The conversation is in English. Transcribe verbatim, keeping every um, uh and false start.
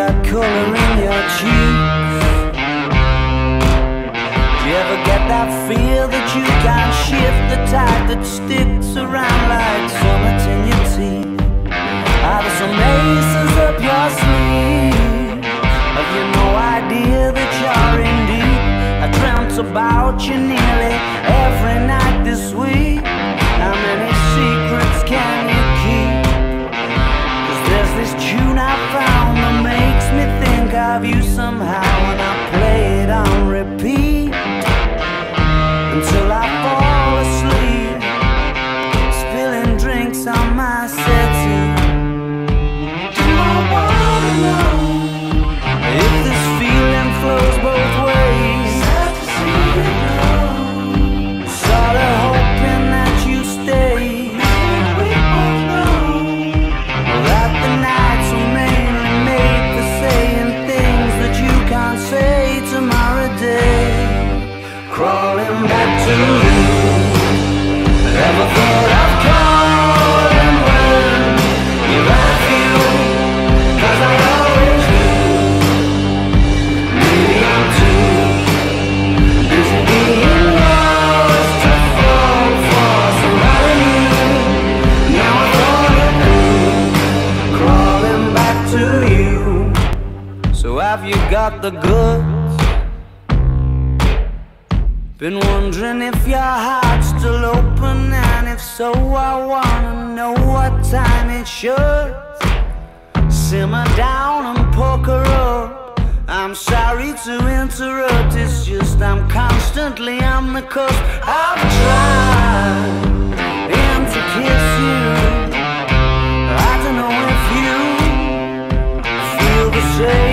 that color in your cheeks? Do you ever get that feel that you can't shift, the tide that sticks around like summits in your teeth? Are there some aces up your sleeve? Have you no idea that you're in deep? I dreamt about you nearly every night this week. How many secrets can you keep? Cause there's this tune I found that makes me think of you somehow, and I play it on repeat until I fall asleep, spilling drinks on my settee. Do I wanna know if this feeling flows both ways? Sad to see you go. Sort of hoping that you stay. We both know that the nights were mainly made for saying things that you can't say tomorrow day. Crawling back to you. Never thought I'd call and when you're at you, cause I always do. Maybe I'm too busy being lost to fall for somebody new. Now I thought it through, crawling back to you. So have you got the goods? Been wondering if your heart's still open, and if so, I wanna know what time it should. Simmer down and poker up. I'm sorry to interrupt, it's just I'm constantly on the cusp. I've tried and to kiss you. I don't know if you feel the same.